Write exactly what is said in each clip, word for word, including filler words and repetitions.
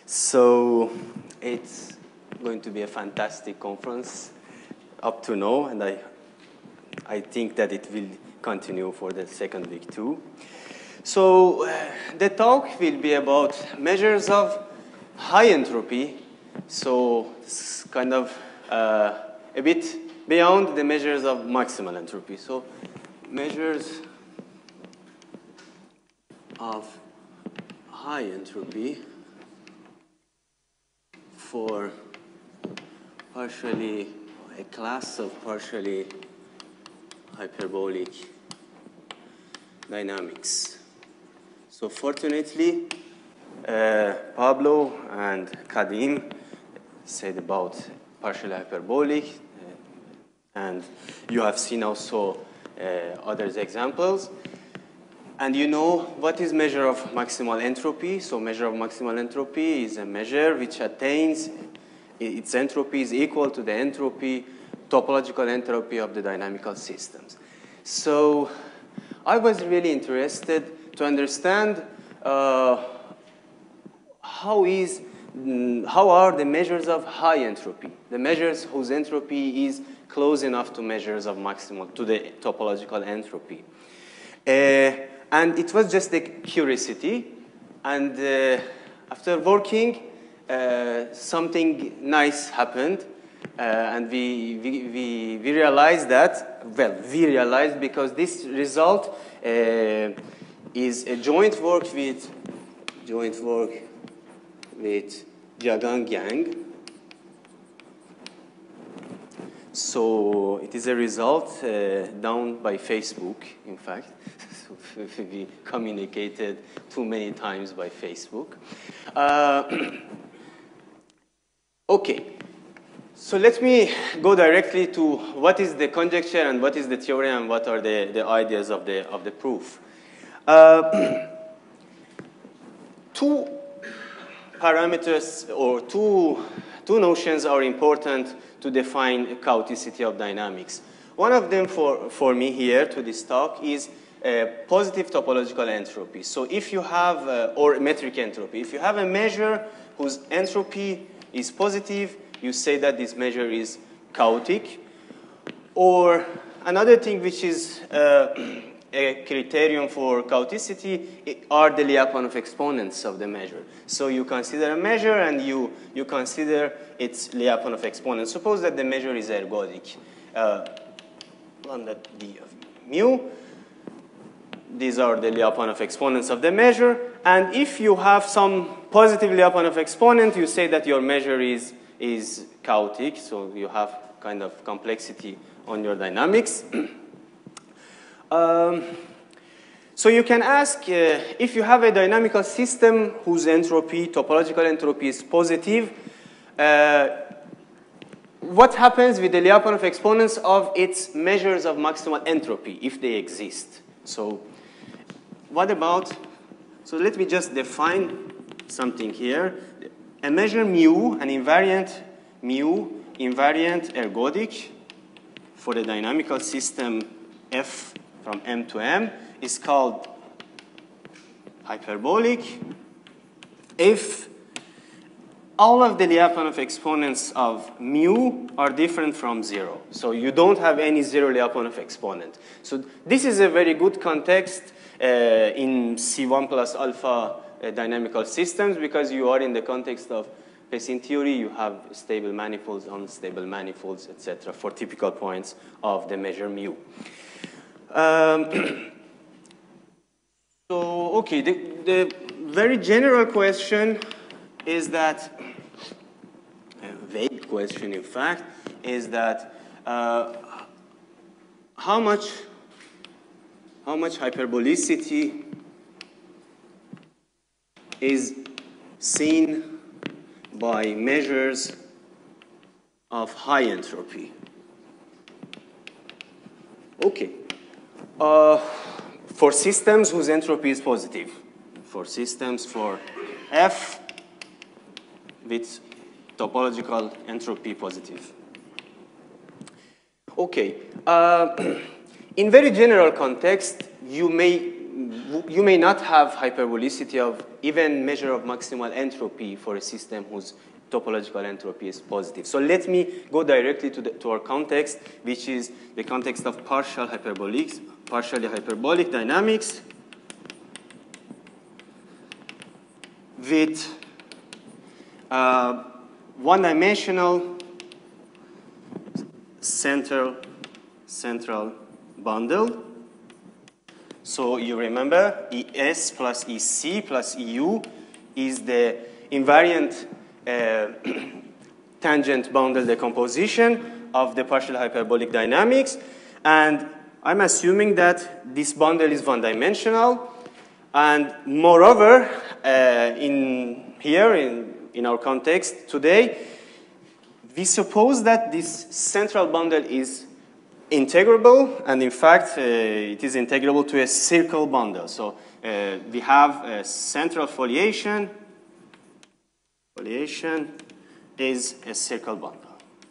So it's going to be a fantastic conference up to now, and I, I think that it will continue for the second week too. So uh, the talk will be about measures of high entropy. So it's kind of uh, a bit beyond the measures of maximal entropy. So measures of high entropy for partially, a class of partially hyperbolic dynamics. So fortunately, uh, Pablo and Kadim said about partially hyperbolic, uh, and you have seen also uh, other examples. And you know what is measure of maximal entropy? So measure of maximal entropy is a measure which attains, its entropy is equal to the entropy, topological entropy of the dynamical systems. So I was really interested to understand uh, how is, how are the measures of high entropy, the measures whose entropy is close enough to measures of maximal, to the topological entropy. Uh, And it was just a curiosity. And uh, after working, uh, something nice happened. Uh, and we, we, we, we realized that, well, we realized because this result uh, is a joint work with, joint work with Jiagang Yang. So it is a result uh, done by Facebook, in fact. We communicated too many times by Facebook. Uh, okay, so let me go directly to what is the conjecture and what is the theory and what are the, the ideas of the, of the proof. Uh, two parameters or two, two notions are important to define chaoticity of dynamics. One of them for, for me here to this talk is Uh, positive topological entropy. So if you have, uh, or metric entropy, if you have a measure whose entropy is positive, you say that this measure is chaotic. Or another thing which is uh, a criterion for chaoticity are the Lyapunov exponents of the measure. So you consider a measure and you, you consider its Lyapunov exponent. Suppose that the measure is ergodic. Uh, lambda d of mu. These are the Lyapunov exponents of the measure. And if you have some positive Lyapunov exponent, you say that your measure is, is chaotic. So you have kind of complexity on your dynamics. um, so you can ask, uh, if you have a dynamical system whose entropy, topological entropy is positive, uh, what happens with the Lyapunov exponents of its measures of maximal entropy, if they exist? So what about, so let me just define something here. A measure mu, an invariant mu, invariant ergodic for the dynamical system f from M to M is called hyperbolic if all of the Lyapunov exponents of mu are different from zero. So you don't have any zero Lyapunov exponent. So this is a very good context uh, in C one plus alpha uh, dynamical systems because you are in the context of Hessian theory. You have stable manifolds, unstable manifolds, et cetera for typical points of the measure mu. Um, so, okay, the, the very general question is that, a vague question in fact, is that uh, how much, how much hyperbolicity is seen by measures of high entropy? Okay. Uh, for systems whose entropy is positive, for systems for F with topological entropy positive. Okay. Uh, in very general context, you may you may not have hyperbolicity of even measure of maximal entropy for a system whose topological entropy is positive. So let me go directly to, the, to our context, which is the context of partial hyperbolic, partially hyperbolic dynamics with uh, one-dimensional central central bundle. So you remember E S plus E C plus E U is the invariant uh, tangent bundle decomposition of the partial hyperbolic dynamics. And I'm assuming that this bundle is one-dimensional. And moreover, uh, in here, in, in our context today, we suppose that this central bundle is integrable, and in fact, uh, it is integrable to a circle bundle. So uh, we have a central foliation. Foliation is a circle bundle.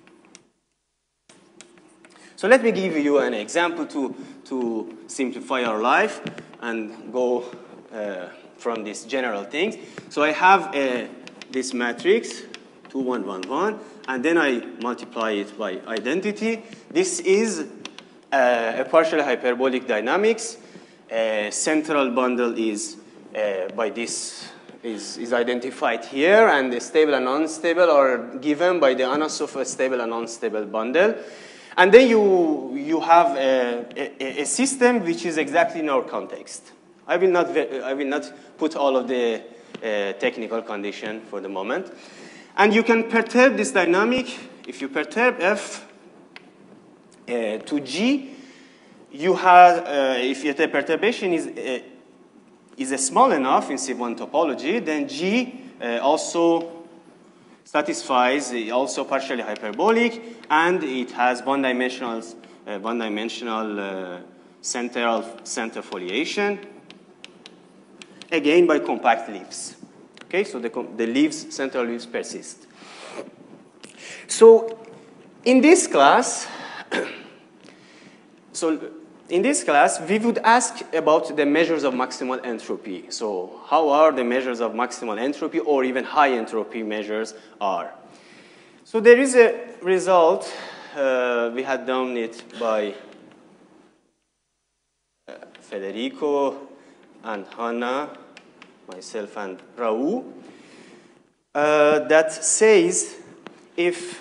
So let me give you an example to, to simplify our life and go uh, from these general things. So I have a, this matrix, two, one, one, one, and then I multiply it by identity. This is uh, a partial hyperbolic dynamics. A central bundle is uh, by this is, is identified here, and the stable and unstable are given by the annus of a stable and unstable bundle. And then you, you have a, a, a system which is exactly in our context. I will not, I will not put all of the uh, technical condition for the moment. And you can perturb this dynamic. If you perturb F uh, to G, you have, uh, if the perturbation is, uh, is uh, small enough in C one topology, then G uh, also satisfies, uh, also partially hyperbolic, and it has one-dimensional uh, one-dimensional uh, central center foliation, again by compact leaves. Okay, so the, the leaves, central leaves persist. So in this class, so in this class, we would ask about the measures of maximal entropy. So how are the measures of maximal entropy, or even high entropy measures are? So there is a result. Uh, we had done it by uh, Federico and Hannah, myself and Raul, uh, that says if,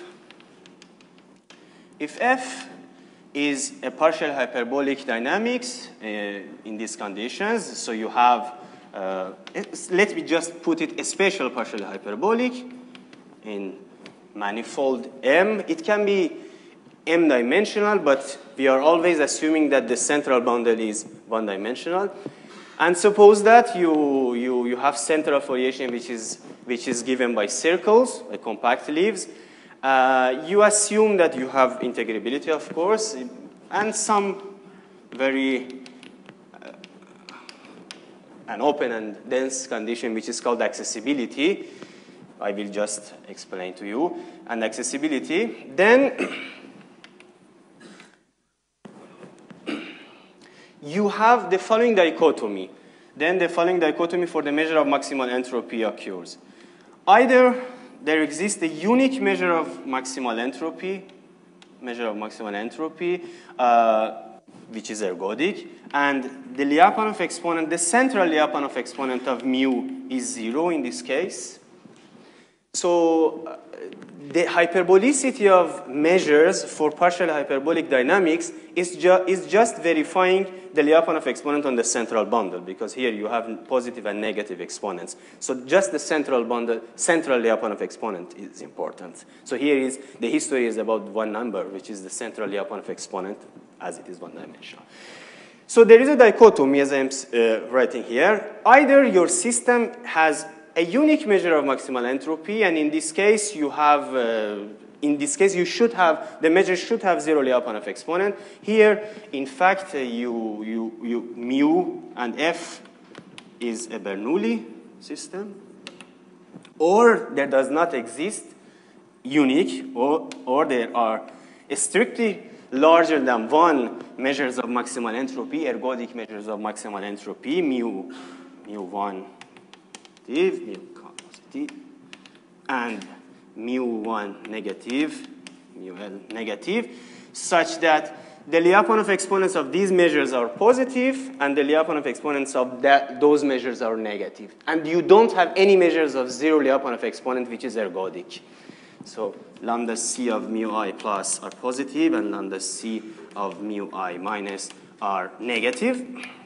if F is a partial hyperbolic dynamics uh, in these conditions, so you have, uh, let me just put it a special partial hyperbolic in manifold M. It can be M-dimensional, but we are always assuming that the central bundle is one-dimensional. And suppose that you, you, you have central foliation which is, which is given by circles, by compact leaves. Uh, you assume that you have integrability, of course, and some very uh, an open and dense condition which is called accessibility. I will just explain to you. And accessibility, then you have the following dichotomy. Then the following dichotomy for the measure of maximal entropy occurs. Either there exists a unique measure of maximal entropy, measure of maximal entropy, uh, which is ergodic, and the Lyapunov exponent, the central Lyapunov exponent of mu is zero in this case. So uh, the hyperbolicity of measures for partial hyperbolic dynamics is, ju is just verifying the Lyapunov exponent on the central bundle, because here you have positive and negative exponents. So just the central bundle, central Lyapunov exponent is important. So here is, the history is about one number, which is the central Lyapunov exponent, as it is one-dimensional. So there is a dichotomy, as I'm uh, writing here. Either your system has a unique measure of maximal entropy, and in this case, you have, uh, in this case, you should have, the measure should have zero Lyapunov exponent. Here, in fact, uh, you, you, you, mu and F is a Bernoulli system, or there does not exist unique, or, or there are strictly larger than one measures of maximal entropy, ergodic measures of maximal entropy, mu, mu one positive, mu positive, and mu one negative, mu L negative, such that the Lyapunov exponents of these measures are positive, and the Lyapunov exponents of that, those measures are negative. And you don't have any measures of zero Lyapunov exponent, which is ergodic. So lambda c of mu I plus are positive, and lambda c of mu I minus are negative.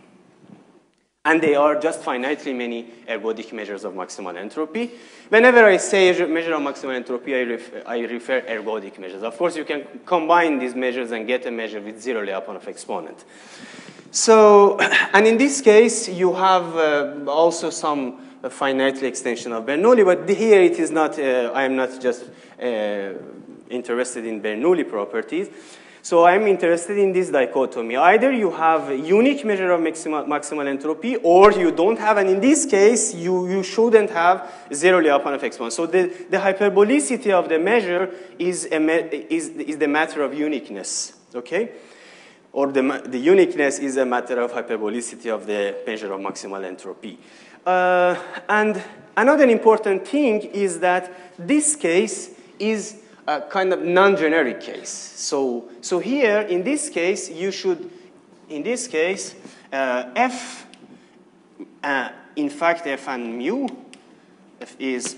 And they are just finitely many ergodic measures of maximal entropy. Whenever I say measure of maximal entropy, I, ref I refer ergodic measures. Of course, you can combine these measures and get a measure with zero Lyapunov exponent. So, and in this case, you have uh, also some uh, finitely extension of Bernoulli, but here it is not, uh, I am not just uh, interested in Bernoulli properties. So I'm interested in this dichotomy. Either you have a unique measure of maximal, maximal entropy, or you don't have, and in this case, you, you shouldn't have zero Lyapunov exponent. So the, the hyperbolicity of the measure is, a me is, is the matter of uniqueness, okay? Or the, the uniqueness is a matter of hyperbolicity of the measure of maximal entropy. Uh, and another important thing is that this case is a kind of non-generic case. So, so here, in this case, you should, in this case, uh, f, uh, in fact, f and mu f is,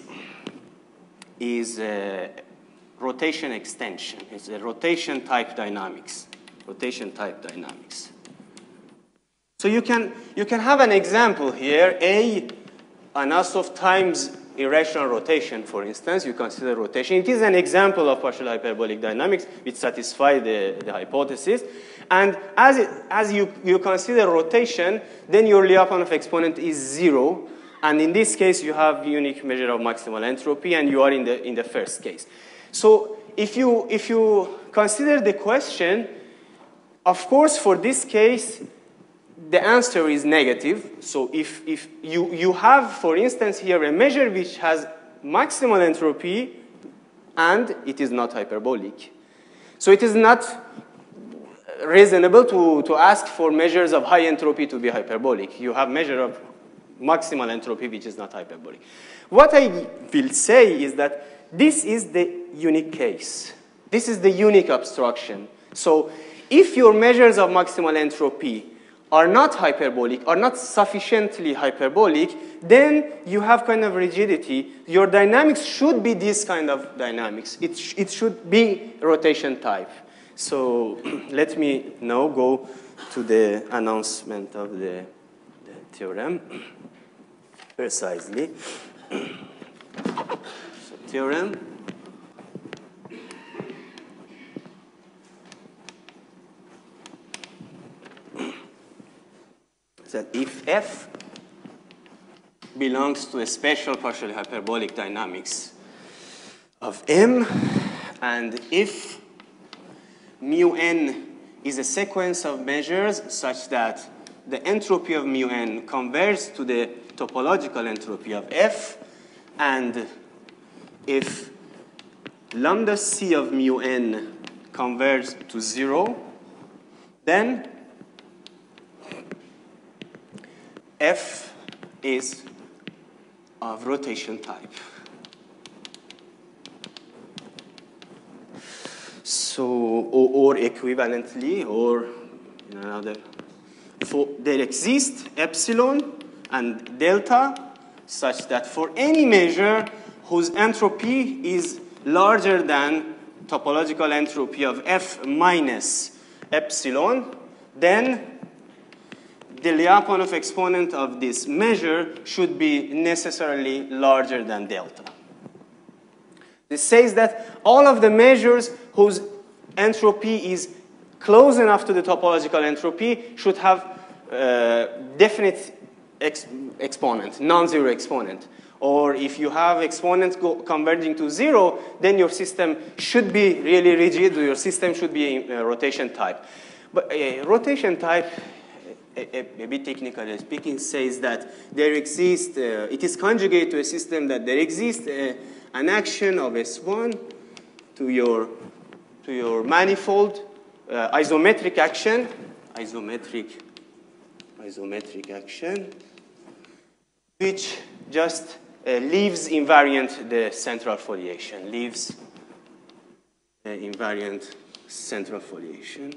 is a rotation extension. It's a rotation type dynamics, rotation type dynamics. So you can, you can have an example here, A, an Asov times irrational rotation, for instance, you consider rotation. It is an example of partial hyperbolic dynamics which satisfies the, the hypothesis. And as, it, as you, you consider rotation, then your Lyapunov exponent is zero. And in this case, you have unique measure of maximal entropy, and you are in the, in the first case. So if you, if you consider the question, of course, for this case, the answer is negative. So if, if you, you have, for instance, here a measure which has maximal entropy and it is not hyperbolic. So it is not reasonable to, to ask for measures of high entropy to be hyperbolic. You have measure of maximal entropy which is not hyperbolic. What I will say is that this is the unique case. This is the unique abstraction. So if your measures of maximal entropy are not hyperbolic, are not sufficiently hyperbolic, then you have kind of rigidity. Your dynamics should be this kind of dynamics. It, sh it should be rotation type. So let me now go to the announcement of the, the theorem, precisely. So theorem. That if F belongs to a special partially hyperbolic dynamics of M, and if mu n is a sequence of measures such that the entropy of mu n converges to the topological entropy of F, and if lambda c of mu n converges to zero, then F is of rotation type. So, or, or equivalently, or in another, for, there exists epsilon and delta such that for any measure whose entropy is larger than topological entropy of F minus epsilon, then the Lyapunov exponent of this measure should be necessarily larger than delta. This says that all of the measures whose entropy is close enough to the topological entropy should have uh, definite ex exponent, non-zero exponent. Or if you have exponents go converging to zero, then your system should be really rigid, your system should be a rotation type. But a rotation type, A, a, a bit technically speaking, says that there exists, uh, it is conjugate to a system that there exists uh, an action of S one to your, to your manifold uh, uh, isometric action, isometric, isometric action, which just uh, leaves invariant the central foliation, leaves uh, invariant central foliation.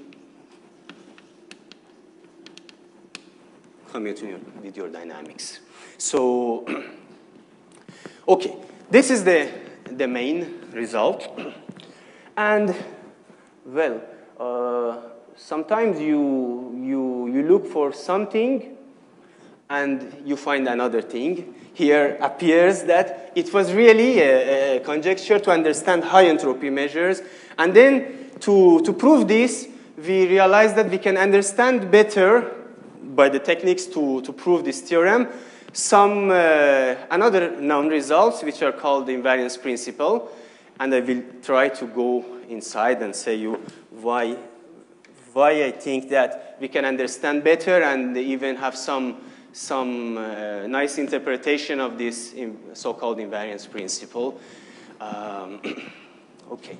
Commutative with your dynamics. So, okay, this is the, the main result. And, well, uh, sometimes you, you, you look for something and you find another thing. Here appears that it was really a, a conjecture to understand high entropy measures. And then to, to prove this, we realized that we can understand better by the techniques to, to prove this theorem, some uh, another known results, which are called the invariance principle. And I will try to go inside and say you why, why I think that we can understand better and even have some, some uh, nice interpretation of this so-called invariance principle. Um, okay.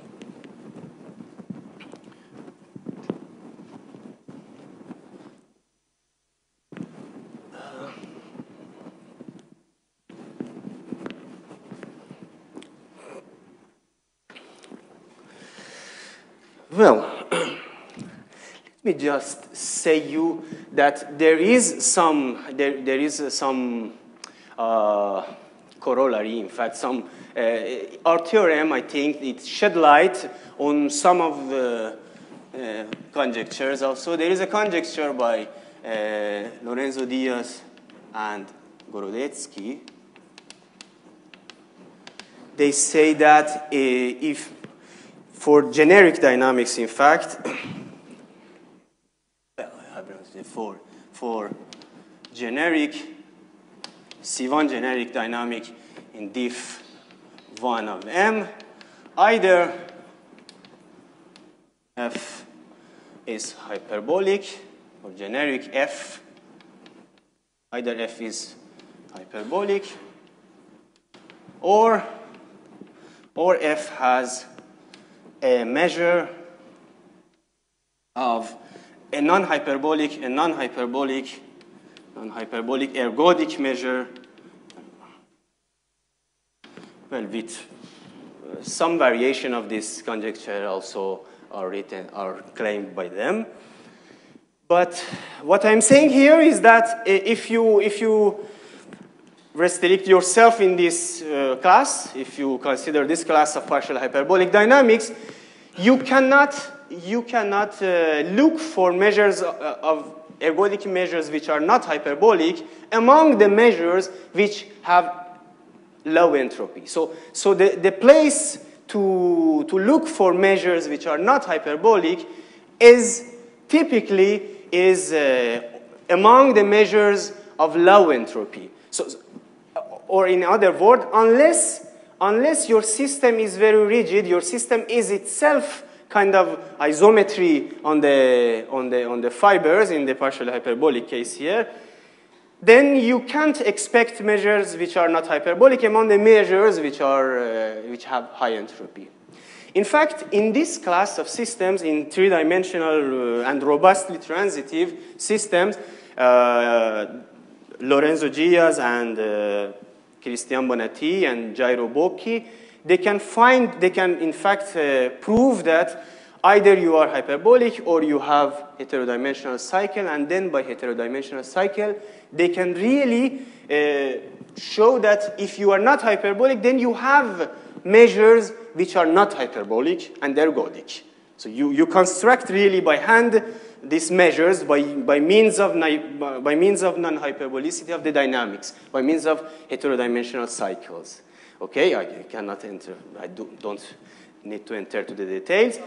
Well, let me just say you that there is some, there, there is some uh, corollary, in fact, some, uh, our theorem, I think, it shed light on some of the uh, conjectures also. There is a conjecture by uh, Lorenzo Diaz and Gorodetsky. They say that uh, if for generic dynamics, in fact, well, I have for, for generic, C one generic dynamic in diff one of M, either F is hyperbolic, or generic F, either F is hyperbolic, or, or F has a measure of a non-hyperbolic, a non-hyperbolic, non-hyperbolic ergodic measure, well, with uh, some variation of this conjecture also are written, are claimed by them. But what I'm saying here is that if you, if you restrict yourself in this uh, class, if you consider this class of partial hyperbolic dynamics, you cannot, you cannot uh, look for measures of ergodic measures which are not hyperbolic among the measures which have low entropy. So, so the, the place to, to look for measures which are not hyperbolic is typically is uh, among the measures of low entropy. So, or in other words, unless, unless your system is very rigid, your system is itself kind of isometry on the, on the, on the fibers in the partial hyperbolic case here, then you can't expect measures which are not hyperbolic among the measures which, are, uh, which have high entropy. In fact, in this class of systems, in three-dimensional uh, and robustly transitive systems, uh, Lorenzo Diaz and uh, Christian Bonatti and Jairo Bocchi, they can find, they can in fact uh, prove that either you are hyperbolic or you have heterodimensional cycle, and then by heterodimensional cycle, they can really uh, show that if you are not hyperbolic, then you have measures which are not hyperbolic and ergodic. So you, you construct really by hand these measures by, by means of, by means of non-hyperbolicity of the dynamics, by means of heterodimensional cycles. Okay, I cannot enter, I do, don't need to enter to the details.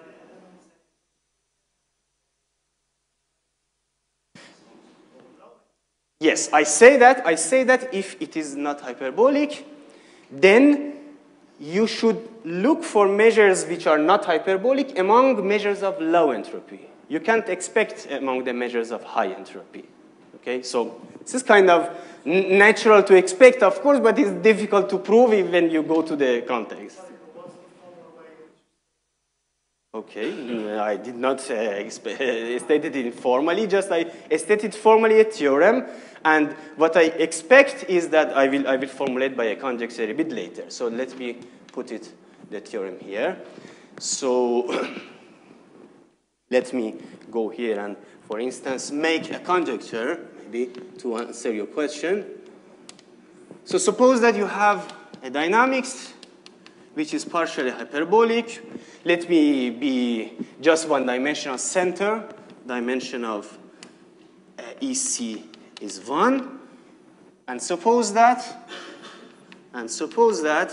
Yes, I say that, I say that if it is not hyperbolic, then you should look for measures which are not hyperbolic among measures of low entropy. You can't expect among the measures of high entropy. Okay, so this is kind of natural to expect, of course, but it's difficult to prove when you go to the context. Okay, I did not uh, state it informally, just I stated formally a theorem, and what I expect is that I will, I will formulate by a conjecture a bit later. So let me put it, the theorem here. So let me go here and, for instance, make a conjecture, maybe to answer your question. So suppose that you have a dynamics which is partially hyperbolic. Let me be just one-dimensional center. Dimension of uh, E C is one. And suppose that, and suppose that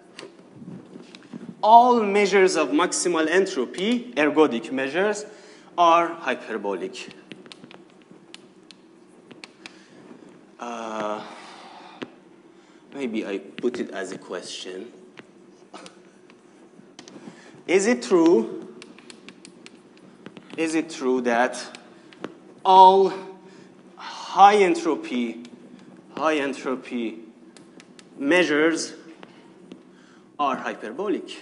all measures of maximal entropy, ergodic measures, are hyperbolic. Uh, maybe I put it as a question. Is it true, is it true that all high entropy, high entropy measures are hyperbolic?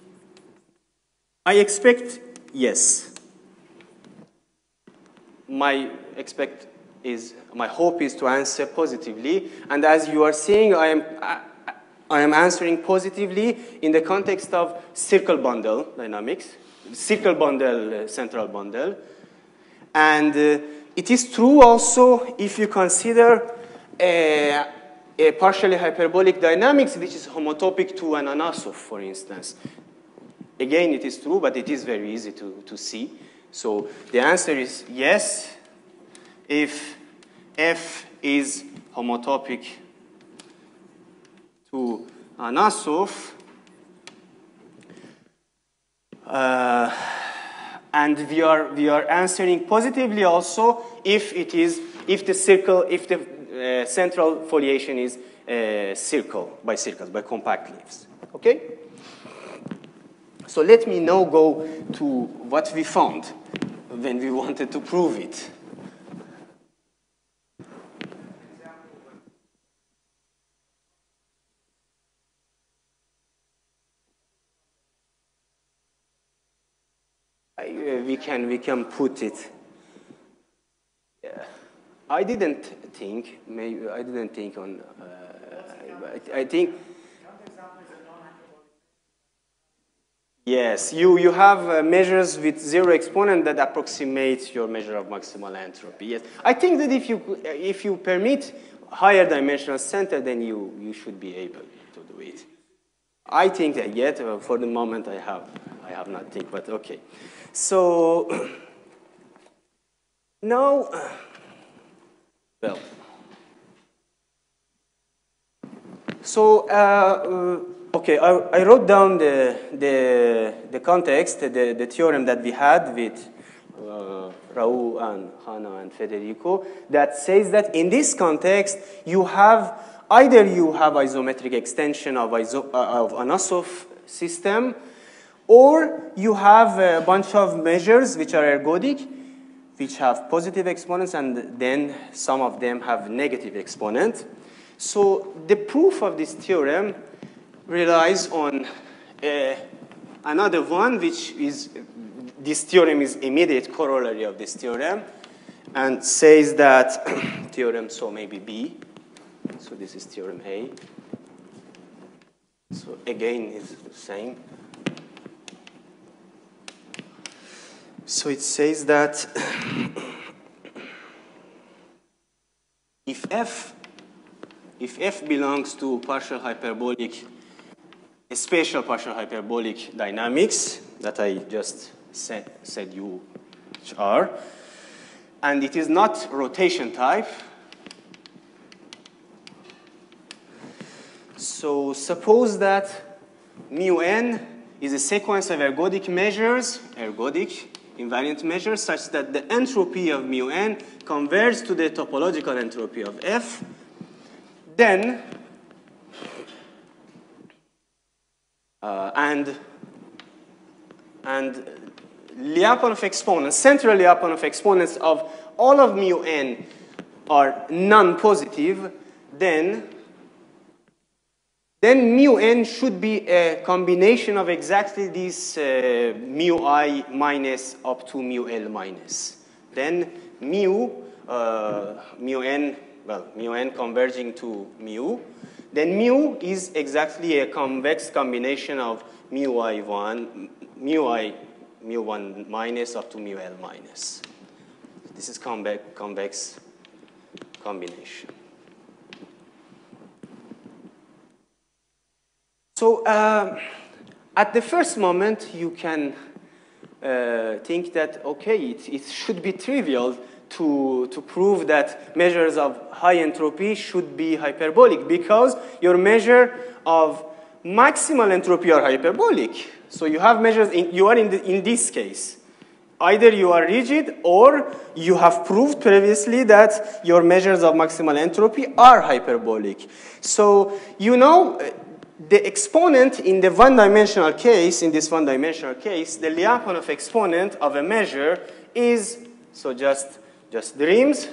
I expect yes. My expect is, my hope is to answer positively, and as you are seeing, I am, I, I am answering positively in the context of circle bundle dynamics, circle bundle, uh, central bundle. And uh, it is true also if you consider a, a partially hyperbolic dynamics which is homotopic to an Anasov, for instance. Again, it is true, but it is very easy to, to see. So the answer is yes, if F is homotopic to Anasov, uh, and we are we are answering positively also if it is if the circle if the uh, central foliation is uh, circle by circles by compact leaves. Okay. So let me now go to what we found when we wanted to prove it. I, uh, we can we can put it. Yeah. I didn't think. Maybe I didn't think on. Uh, I, I think. Yes, you you have uh, measures with zero exponent that approximate your measure of maximal entropy. Yes, I think that if you if you permit higher dimensional center, then you you should be able to do it. I think that yet uh, for the moment I have I have not think, but okay. So now, well, so uh, uh, okay, I, I wrote down the the the context, the the theorem that we had with uh, Raul and Hannah and Federico that says that in this context you have either you have isometric extension of iso uh, of Anasov system, or you have a bunch of measures which are ergodic, which have positive exponents, and then some of them have negative exponent. So the proof of this theorem relies on uh, another one, which is, this theorem is immediate corollary of this theorem, and says that, theorem, so maybe B, so this is theorem A. So again, it's the same. So it says that if F, if F belongs to partial hyperbolic, a spatial partial hyperbolic dynamics that I just said, said you are, and it is not rotation type, so suppose that mu n is a sequence of ergodic measures, ergodic invariant measures, such that the entropy of mu n converges to the topological entropy of F, then uh, and and Lyapunov exponents, central Lyapunov exponents of all of mu n are non-positive, then then mu n should be a combination of exactly this uh, mu I minus up to mu L minus. Then mu, uh, mu n, well, mu n converging to mu. Then mu is exactly a convex combination of mu I one, mu I, mu one minus up to mu L minus. This is convex, convex combination. So uh, at the first moment, you can uh, think that, okay, it, it should be trivial to, to prove that measures of high entropy should be hyperbolic because your measure of maximal entropy are hyperbolic. So you have measures, in, you are in, the, in this case. Either you are rigid or you have proved previously that your measures of maximal entropy are hyperbolic. So you know, the exponent in the one-dimensional case, in this one-dimensional case, the Lyapunov exponent of a measure is, so just, just dreams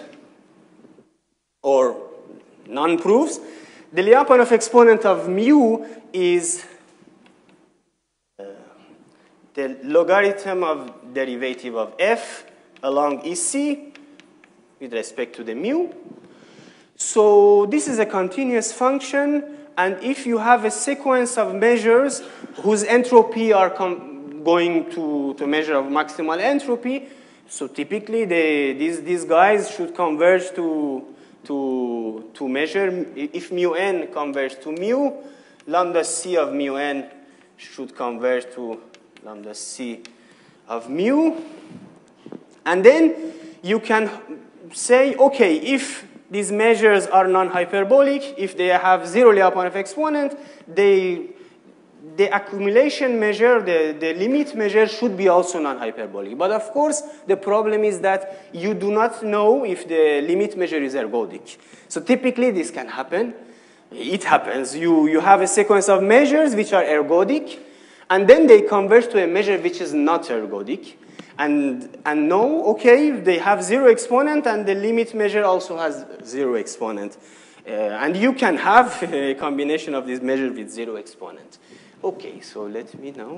or non-proofs. The Lyapunov exponent of mu is uh, the logarithm of derivative of f along E C with respect to the mu. So this is a continuous function. And if you have a sequence of measures whose entropy are going to, to measure of maximal entropy, so typically they, these, these guys should converge to, to, to measure, if mu n converges to mu, lambda c of mu n should converge to lambda c of mu. And then you can say, okay, if these measures are non-hyperbolic, if they have zero Lyapunov exponent, they, the accumulation measure, the, the limit measure should be also non-hyperbolic. But of course, the problem is that you do not know if the limit measure is ergodic. So typically, this can happen. It happens. You, you have a sequence of measures which are ergodic, and then they converge to a measure which is not ergodic. And, and no, okay, they have zero exponent, and the limit measure also has zero exponent. Uh, and you can have a combination of these measures with zero exponent. Okay, so let me now.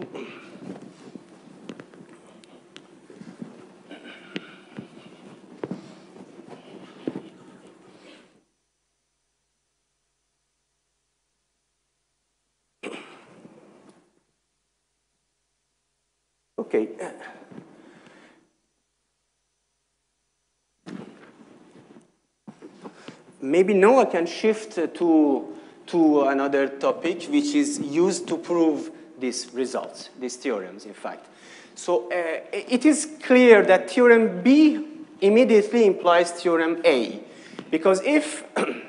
Okay. Maybe now I can shift to, to another topic, which is used to prove these results, these theorems, in fact. So uh, it is clear that theorem B immediately implies theorem A. Because if,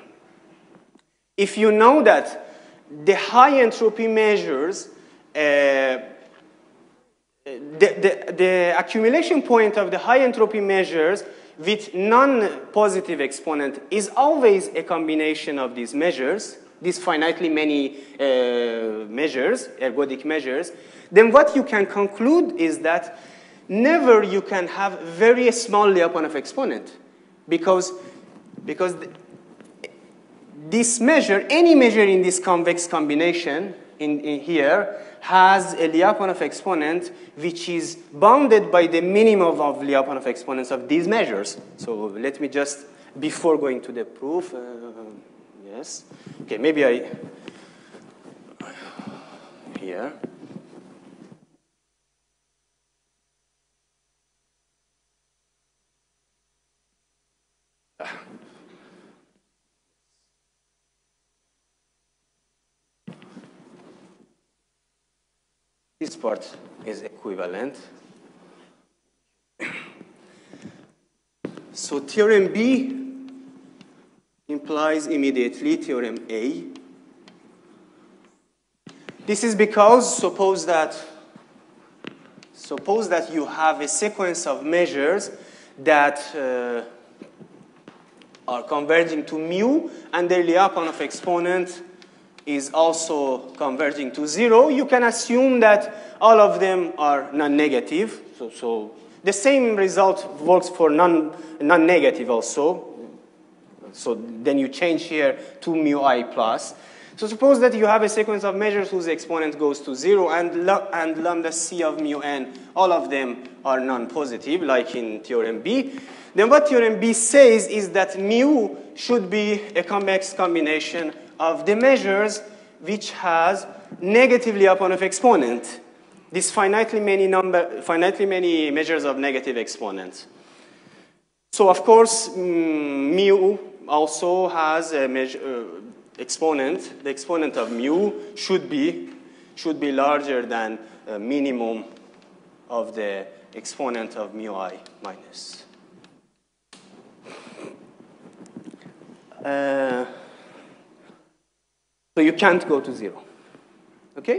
if you know that the high entropy measures, uh, the, the, the accumulation point of the high entropy measures with non-positive exponent is always a combination of these measures, these finitely many uh, measures, ergodic measures, then what you can conclude is that never you can have very small Lyapunov exponent. Because, because this measure, any measure in this convex combination in, in here, has a Lyapunov exponent which is bounded by the minimum of Lyapunov exponents of these measures. So let me just, before going to the proof, uh, yes. Okay, maybe I, here. This part is equivalent. So theorem B implies immediately theorem A. This is because suppose that suppose that you have a sequence of measures that uh, are converging to mu, and their Lyapunov exponent is also converging to zero. You can assume that all of them are non-negative. So, so the same result works for non, non-negative also. So then you change here to mu I plus. So suppose that you have a sequence of measures whose exponent goes to zero, and, and lambda c of mu n, all of them are non-positive, like in theorem B. Then what theorem B says is that mu should be a convex combination of the measures which has negatively upon of exponent. These finitely many number, finitely many measures of negative exponents. So of course, mm, mu also has a measure, uh, exponent. The exponent of mu should be should be larger than a minimum of the exponent of mu I minus. Uh, so you can't go to zero. Okay?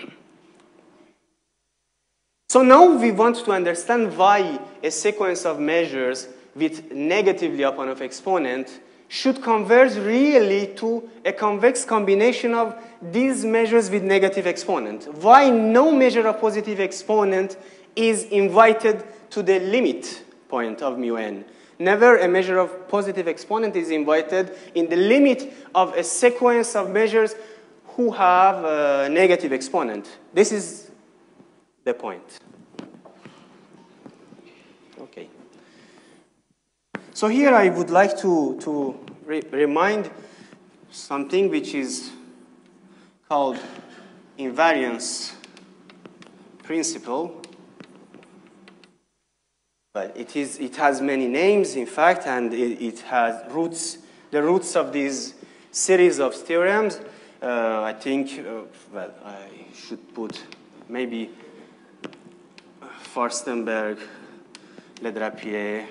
So now we want to understand why a sequence of measures with negatively upon of exponent should converge really to a convex combination of these measures with negative exponent. Why no measure of positive exponent is invited to the limit point of mu n. Never a measure of positive exponent is invited in the limit of a sequence of measures who have a negative exponent. This is the point. Okay. So here I would like to, to re remind something which is called invariance principle. But it, is, it has many names, in fact, and it, it has roots, the roots of these series of theorems. Uh, I think, uh, well, I should put maybe Forstenberg, Ledrapier,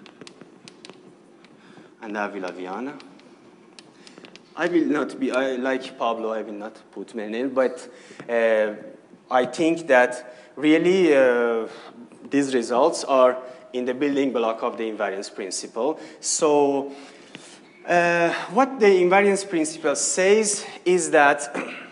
and Avila-Viana. I will not be, I, like Pablo, I will not put many names, but uh, I think that really uh, these results are in the building block of the invariance principle. So uh, what the invariance principle says is that,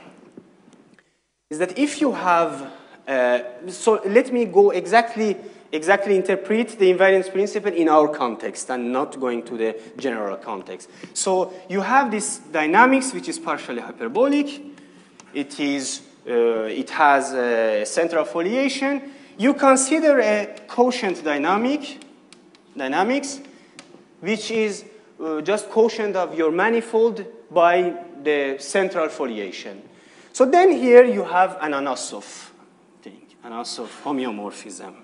is that if you have, uh, so let me go exactly, exactly interpret the invariance principle in our context and not going to the general context. So you have this dynamics which is partially hyperbolic. It is, uh, it has a central foliation. You consider a quotient dynamic, dynamics, which is uh, just quotient of your manifold by the central foliation. So then here you have an Anosov thing, Anosov homeomorphism.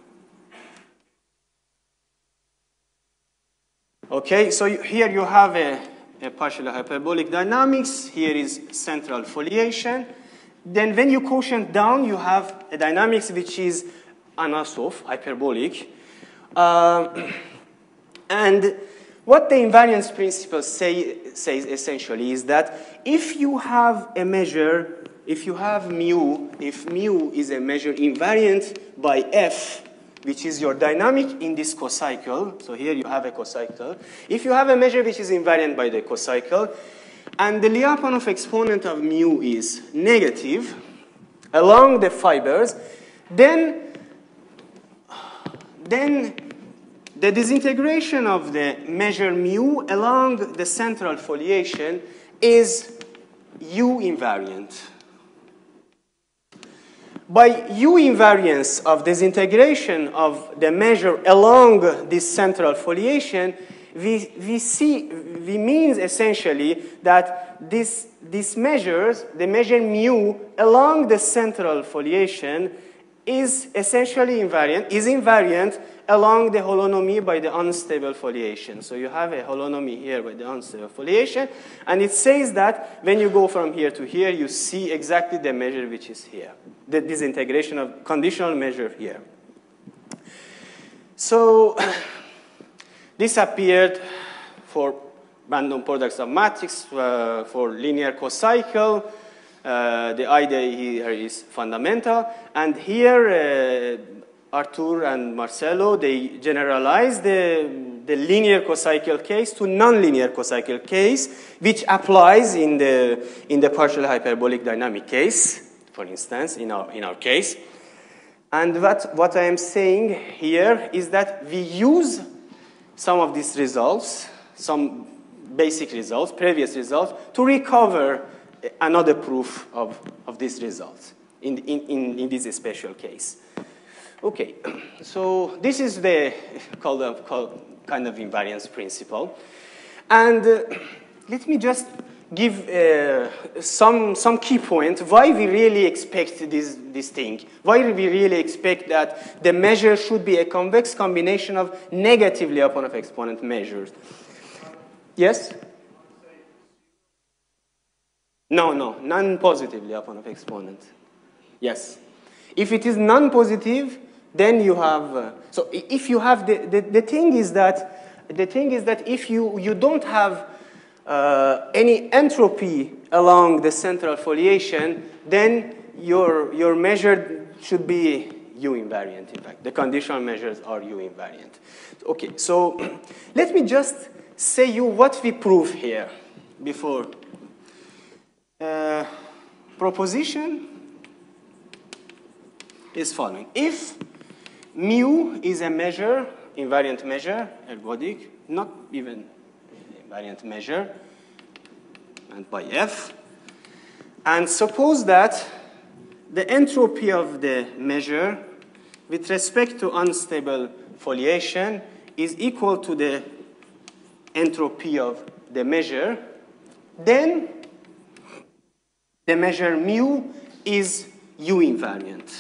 Okay, so you, here you have a, a partially hyperbolic dynamics. Here is central foliation. Then when you quotient down, you have a dynamics which is Anosov, hyperbolic. Uh, and what the invariance principle say, says essentially is that if you have a measure, if you have mu, if mu is a measure invariant by f, which is your dynamic in this cocycle, so here you have a cocycle. If you have a measure which is invariant by the cocycle, and the Lyapunov exponent of mu is negative along the fibers, then Then the disintegration of the measure mu along the central foliation is U invariant. By U invariance of disintegration of the measure along this central foliation, we, we see, we means essentially that this, this measures, the measure mu along the central foliation is essentially invariant, is invariant along the holonomy by the unstable foliation. So you have a holonomy here by the unstable foliation, and it says that when you go from here to here, you see exactly the measure which is here, the disintegration of conditional measure here. So this appeared for random products of matrix, uh, for linear cocycle. Uh, the idea here is fundamental. And here, uh, Artur and Marcelo, they generalize the, the linear cocycle case to nonlinear cocycle case, which applies in the, in the partial hyperbolic dynamic case, for instance, in our, in our case. And what, what I am saying here is that we use some of these results, some basic results, previous results, to recover another proof of, of this result in, in, in, in this special case. Okay, so this is the called, uh, called kind of invariance principle. And uh, let me just give uh, some, some key point why we really expect this, this thing. Why we really expect that the measure should be a convex combination of negative Lyapunov exponent measures. Yes? No, no, non-positive Lyapunov exponent. Yes. If it is non-positive, then you have, uh, so if you have, the, the, the thing is that, the thing is that if you, you don't have uh, any entropy along the central foliation, then your, your measure should be U invariant, in fact. The conditional measures are U invariant. Okay, so let me just say you what we prove here before. Uh, proposition is following. If mu is a measure, invariant measure, ergodic, not even invariant measure, and by F, and suppose that the entropy of the measure with respect to unstable foliation is equal to the entropy of the measure, then the measure mu is U invariant.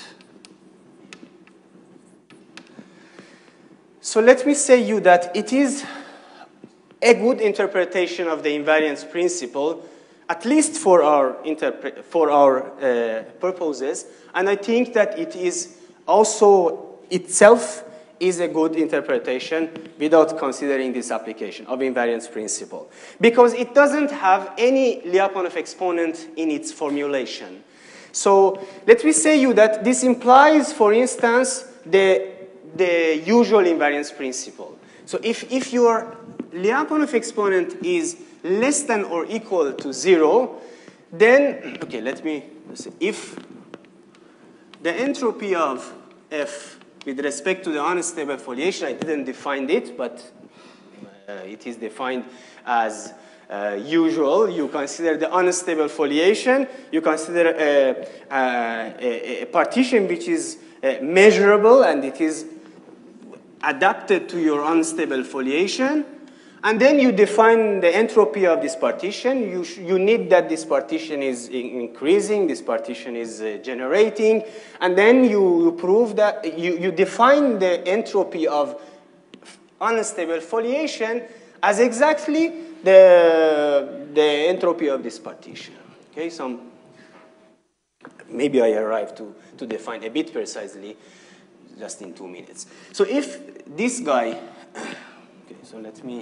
So let me say you that it is a good interpretation of the invariance principle, at least for our, for our uh, purposes, and I think that it is also itself is a good interpretation without considering this application of invariance principle, because it doesn't have any Lyapunov exponent in its formulation. So let me say you that this implies, for instance, the, the usual invariance principle. So if, if your Lyapunov exponent is less than or equal to zero, then, okay, let me see. If the entropy of F with respect to the unstable foliation, I didn't define it, but uh, it is defined as uh, usual. You consider the unstable foliation, you consider a, a, a partition which is uh, measurable and it is adapted to your unstable foliation, and then you define the entropy of this partition. You, you need that this partition is in increasing, this partition is uh, generating, and then you, you prove that, you, you define the entropy of unstable foliation as exactly the, the entropy of this partition. Okay, so maybe I arrived to, to define a bit precisely just in two minutes. So if this guy, okay, so let me,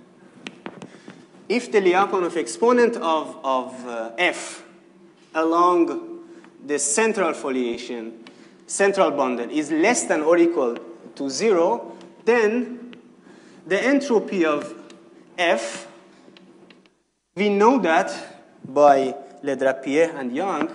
if the Lyapunov exponent of, of uh, F along the central foliation, central bundle is less than or equal to zero, then the entropy of F, we know that by Le Drapier and Young,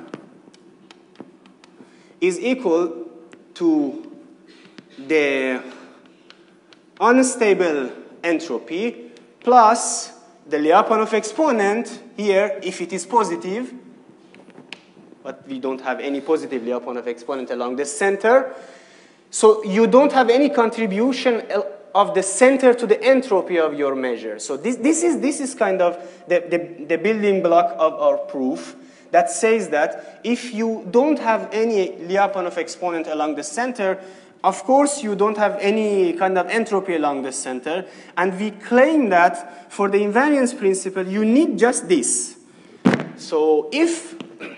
is equal to the unstable entropy plus the Lyapunov exponent here, if it is positive, but we don't have any positive Lyapunov exponent along the center. So you don't have any contribution of the center to the entropy of your measure. So this, this, is, this is kind of the, the, the building block of our proof that says that if you don't have any Lyapunov exponent along the center, of course, you don't have any kind of entropy along the center. And we claim that for the invariance principle, you need just this. So if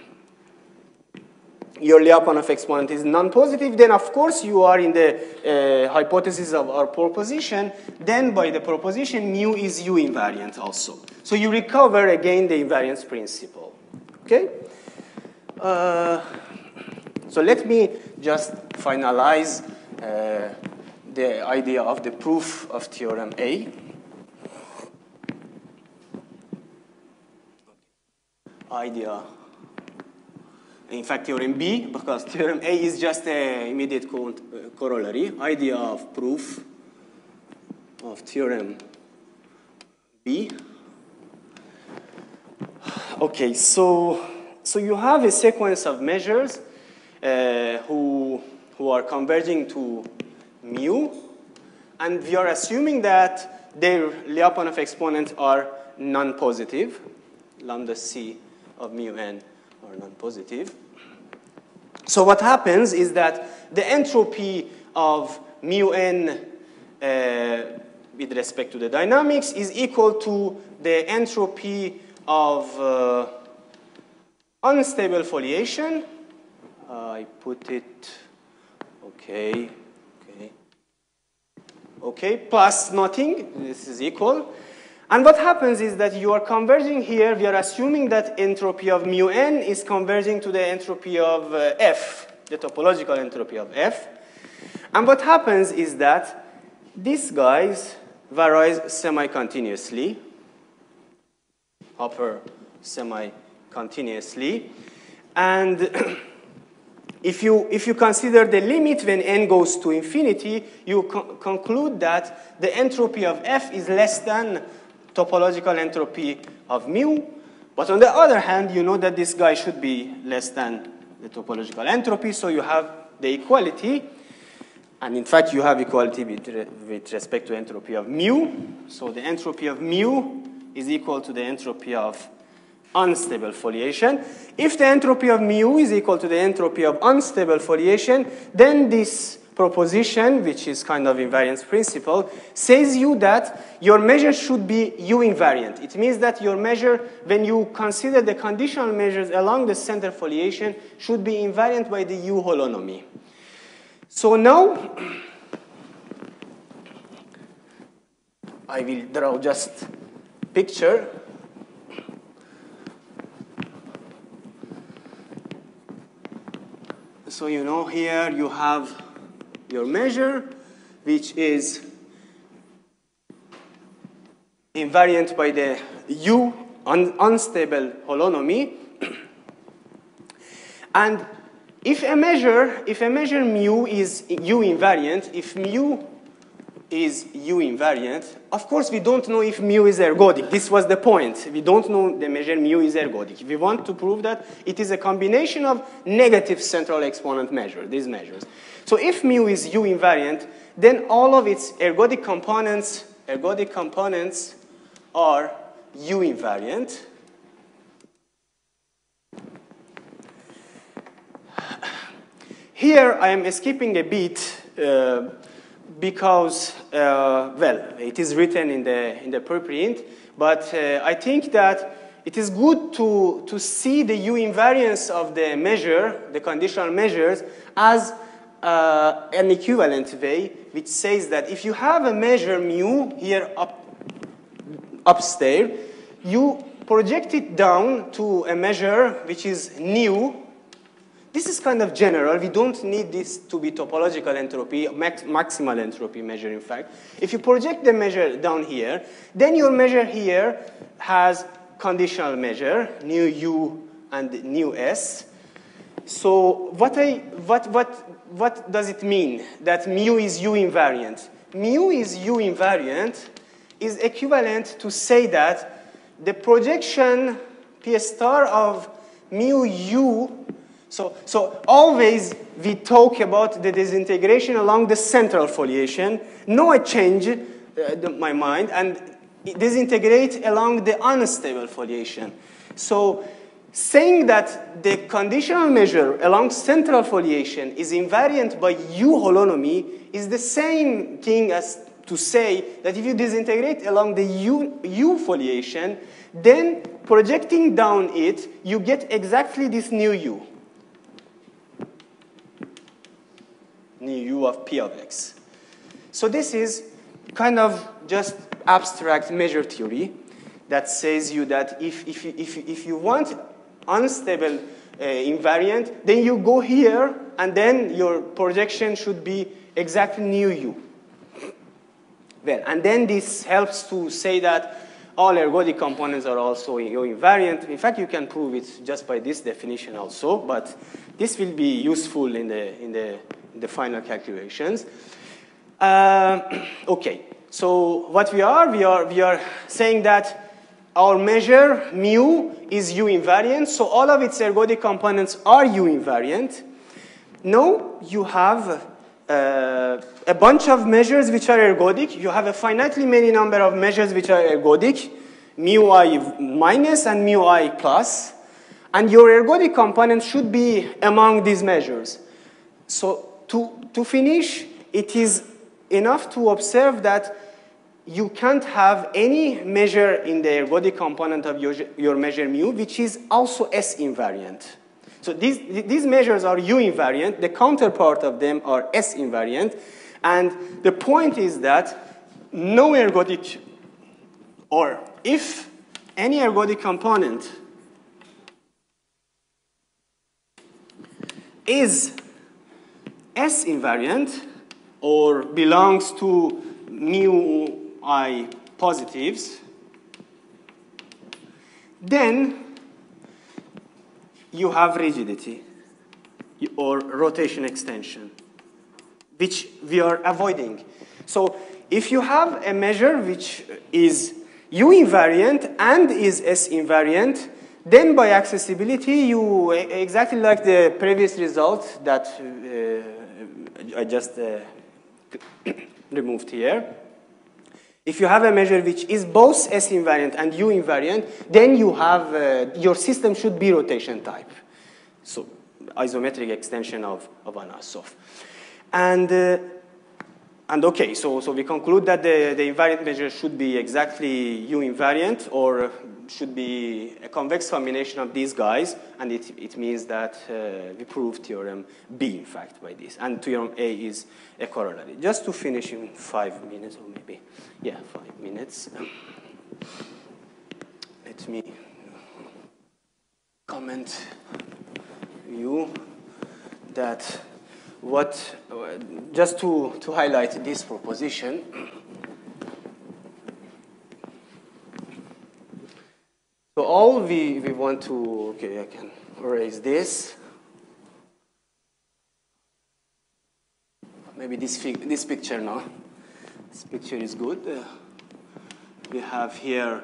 your Lyapunov exponent is non-positive, then of course you are in the uh, hypothesis of our proposition. Then by the proposition, mu is U invariant also. So you recover again the invariance principle. Okay? Uh, so let me just finalize uh, the idea of the proof of theorem A. Idea, in fact, theorem B, because theorem A is just an immediate co uh, corollary. Idea of proof of theorem B. okay, so, so you have a sequence of measures uh, who, who are converging to mu, and we are assuming that their Lyapunov exponents are non-positive, lambda c of mu n are non-positive. So what happens is that the entropy of mu n uh, with respect to the dynamics is equal to the entropy of uh, unstable foliation. Uh, I put it, okay, okay, okay, plus nothing, this is equal. And what happens is that you are converging here, we are assuming that entropy of mu n is converging to the entropy of uh, f, the topological entropy of f. And what happens is that this guys varies semi-continuously, upper semi-continuously. And if you, if you consider the limit when n goes to infinity, you co conclude that the entropy of f is less than topological entropy of mu. But on the other hand, you know that this guy should be less than the topological entropy, so you have the equality. And in fact, you have equality with, re with respect to entropy of mu. So the entropy of mu is equal to the entropy of unstable foliation. If the entropy of mu is equal to the entropy of unstable foliation, then this proposition, which is kind of invariance principle, says you that your measure should be U invariant. It means that your measure, when you consider the conditional measures along the center foliation, should be invariant by the U holonomy. So now, I will draw just a picture. So you know here you have your measure, which is invariant by the U un unstable holonomy. And if a measure, if a measure mu is U invariant, if mu is U invariant, of course we don't know if mu is ergodic. This was the point. We don't know the measure mu is ergodic. We want to prove that it is a combination of negative central exponent measures, these measures. So if mu is U invariant, then all of its ergodic components, ergodic components are U invariant. Here I am skipping a bit uh, because, uh, well, it is written in the, in the preprint, but uh, I think that it is good to, to see the U invariance of the measure, the conditional measures, as uh, an equivalent way, which says that if you have a measure mu here up, upstairs, you project it down to a measure which is nu. This is kind of general. We don't need this to be topological entropy, max maximal entropy measure, in fact. If you project the measure down here, then your measure here has conditional measure, nu u and nu s. So what, I, what, what, what does it mean that mu is U invariant? Mu is U invariant is equivalent to say that the projection P star of mu u. So, so always we talk about the disintegration along the central foliation. Now I change uh, the, my mind and disintegrate along the unstable foliation. So saying that the conditional measure along central foliation is invariant by U holonomy is the same thing as to say that if you disintegrate along the U, U foliation, then projecting down it, you get exactly this nu U. Nu u of P of x. So this is kind of just abstract measure theory that says you that if, if, if, if you want unstable uh, invariant, then you go here and then your projection should be exactly nu u. Well, and then this helps to say that all ergodic components are also U invariant. In fact, you can prove it just by this definition also, but this will be useful in the, in the the final calculations. Uh, okay, so what we are, we are, we are saying that our measure mu is U invariant, so all of its ergodic components are U invariant. Now you have uh, a bunch of measures which are ergodic. You have a finitely many number of measures which are ergodic, mu I minus and mu I plus. And your ergodic component should be among these measures. So to, to finish, it is enough to observe that you can't have any measure in the ergodic component of your, your measure mu, which is also S invariant. So these, these measures are U invariant. The counterpart of them are S invariant. And the point is that no ergodic, or if any ergodic component is S invariant or belongs to mu I positives, then you have rigidity or rotation extension, which we are avoiding. So if you have a measure which is U invariant and is S invariant, then by accessibility, you, exactly like the previous result that uh, I just uh, removed here, if you have a measure which is both S invariant and U invariant, then you have, uh, your system should be rotation type. So isometric extension of, of an Asov. And, uh, and okay, so, so we conclude that the, the invariant measure should be exactly U invariant, or should be a convex combination of these guys, and it, it means that uh, we prove theorem B, in fact, by this. And theorem A is a corollary. Just to finish in five minutes, or maybe, yeah, five minutes. Let me comment you that what, uh, just to, to highlight this proposition, so all we, we want to, okay, I can erase this. Maybe this, fig, this picture now. This picture is good. Uh, we have here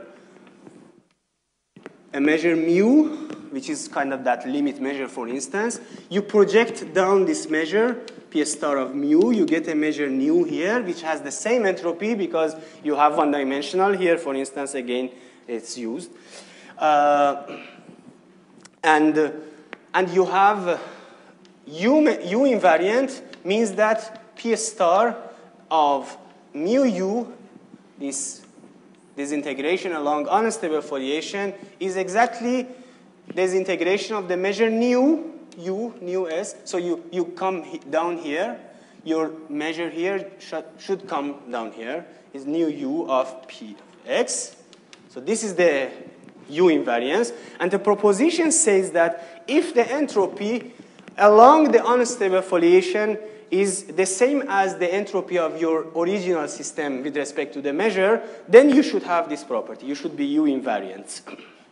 a measure mu, which is kind of that limit measure, for instance. You project down this measure, P star of mu, you get a measure nu here, which has the same entropy because you have one dimensional here, for instance, again, it's used. Uh, and, uh, and you have uh, U, U invariant means that P star of mu u, this, this integration along unstable foliation, is exactly this integration of the measure nu, u, nu s. So you, you come he, down here, your measure here should, should come down here, is nu u of p of x. So this is the U invariance, and the proposition says that if the entropy along the unstable foliation is the same as the entropy of your original system with respect to the measure, then you should have this property. You should be U invariant.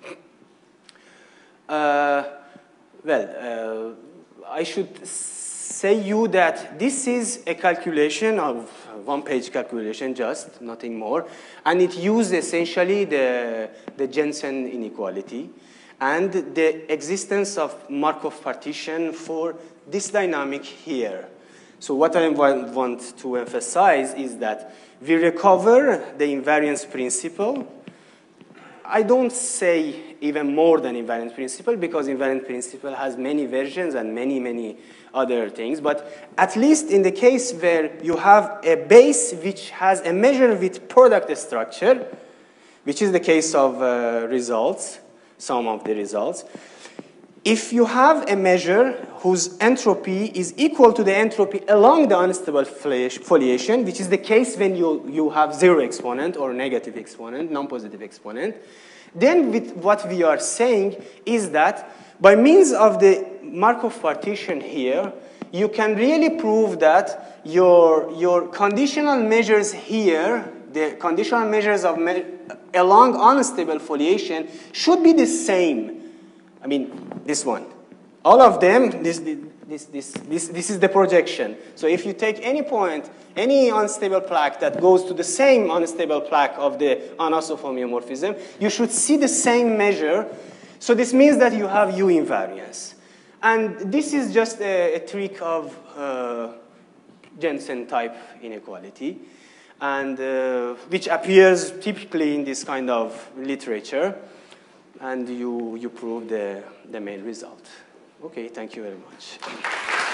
uh, well, uh, I should say you that this is a calculation of one-page calculation, just nothing more, and it uses essentially the, the Jensen inequality and the existence of Markov partition for this dynamic here. So what I want to emphasize is that we recover the invariance principle. I don't say even more than invariance principle, because invariance principle has many versions and many, many other things. But at least in the case where you have a base which has a measure with product structure, which is the case of uh, results, some of the results, if you have a measure whose entropy is equal to the entropy along the unstable foliation, which is the case when you, you have zero exponent or negative exponent, non-positive exponent, then with what we are saying is that by means of the Markov partition here, you can really prove that your, your conditional measures here, the conditional measures of me along unstable foliation, should be the same. I mean, this one. All of them, this, This, this, this, this is the projection. So if you take any point, any unstable plaque that goes to the same unstable plaque of the anisotropic homeomorphism, you should see the same measure. So this means that you have U invariance. And this is just a, a trick of uh, Jensen type inequality, and uh, which appears typically in this kind of literature. And you, you prove the, the main result. Okay, thank you very much.